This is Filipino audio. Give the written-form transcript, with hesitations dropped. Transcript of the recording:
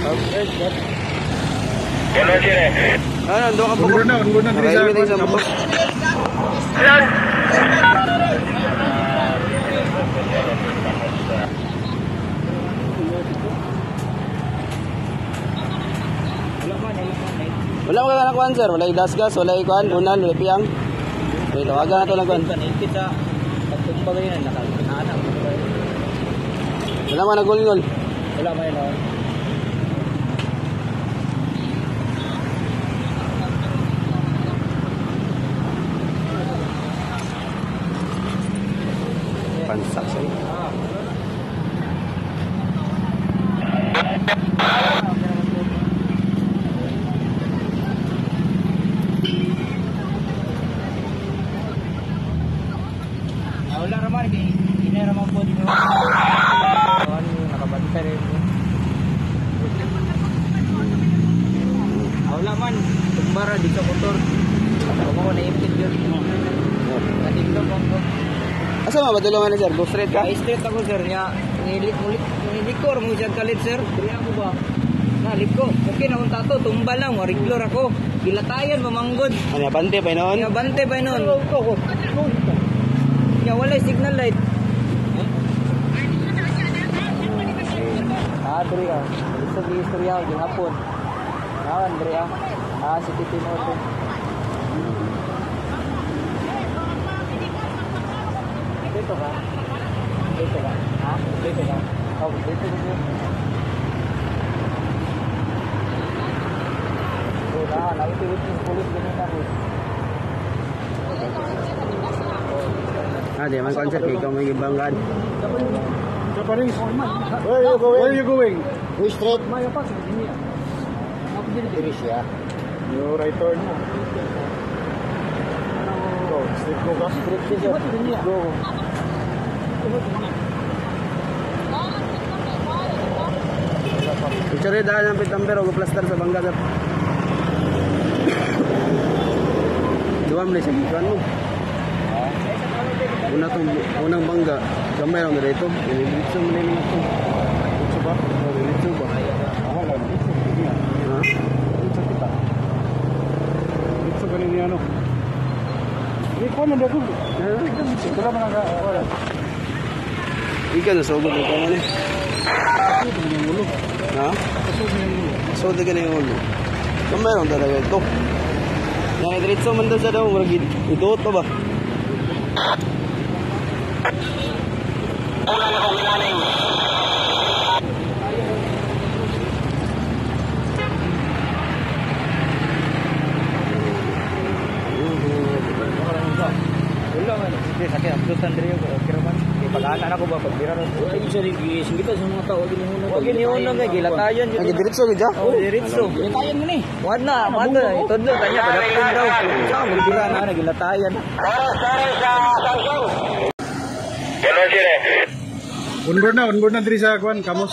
Ano, doon ka po. Unggol na diri sa Kamos. Wala mo ka nakuhan sir, wala dasgas, wala ikuan, bunan, wala piyang. Okay, tawagan na ito lang kuhan. Kita pagtumba ganyan, nakahanap. Wala mo nagulngol. Wala mo yun, Pansak sa'yo. wala naman, hindi naman po din nakabantay rin. Wala man, tumbara di sa motor. Ako ko na-impit yun. Natiglo ko. Asa mo, batulungan na sir? Go straight ka? Straight ako sir, niya nilikor mo siya kalit sir. Kaya ako ba? Naliko, okay naman tato, tumba lang, wariklor ako. Gilatayan, mamanggod. Ano, bante pa noon? Niya bante pa noon. Niya walay signal light. Dre ah. Isa di istorya yung hapon. Dre ah. Si Titi Moto. Dito ka? Ha? Dito ka? Oh, dito ko. Lagi pilit ng pulis ganun ako. Di man concert kay ikaw may ibanggan. Japanese. Where are you going? Go straight. Maya pa sa India. Diri siya. You right turn mo. Go, straight go ka. Straight siya. Go. Picture daan ng pitambero go plaster sa bangga sir. Duwam na siya gikuan mo. Unang bangga, gamay lang na ito. Nililitso mo na yung ito. Nililitso ba? Nililitso ba? Ako lang. Ha? Nililitso kita. Nililitso ka nini ano. Hindi ko na dago. Ito lang mga wala. Ika na sogod na ito man eh. Ito yung ulo. Ha? Ito Sogod ka na yung ulo. Gamay lang talaga ito. Nililitso man daw sa daw. Ituot pa ba? Wala man. Sige, sakit abdutan diri ko. Okay man. Pag-ana na ko ba pagbira ron. Ay, sorry, kita sa mga tao ginihuno. Wag ginihuno kay gilatayan jud. Diretso gid. Oh, diretso. Gilatayan mo ni. Wad na, itodlo kanya padating daw. Sa magbira na gilatayan. Unggol na diri sa kuan Kamos.